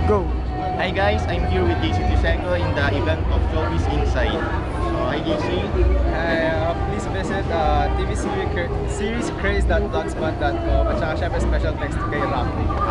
Go! Hi guys, I'm here with Tiuseco in the event of Showbiz Inside. So hi JC. Please visit tvseriescraze.blogspot.com at saka syempre special thanks to kay Rocky.